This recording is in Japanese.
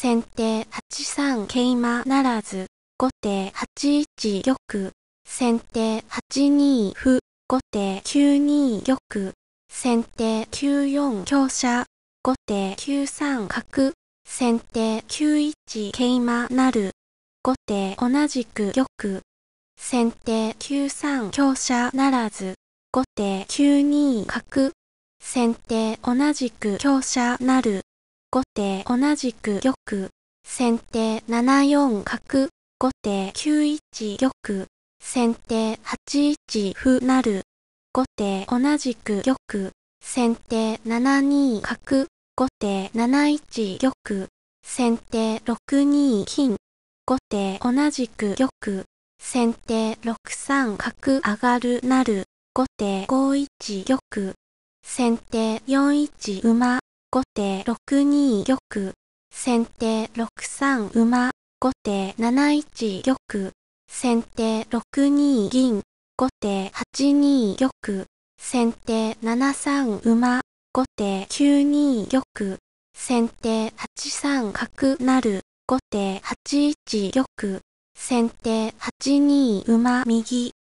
先手8三桂馬ならず、後手8一玉、先手8二歩、後手9二玉、先手9四香車、後手9三角、先手9一桂馬成、後手同じく玉、先手9三香車ならず、後手9二角、先手同じく香車成、後手同じく玉、先手7四角、後手9一玉、先手8一歩成、後手同じく玉、先手7二角、後手7一玉、先手6二金、後手同じく玉、先手6三角上がる成、後手5一玉、先手4一馬、後手6二玉、先手6三馬、後手7一玉、先手6二銀、後手8二玉、先手7三馬、後手9二玉、先手8三角成、後手8一玉、先手8二馬右。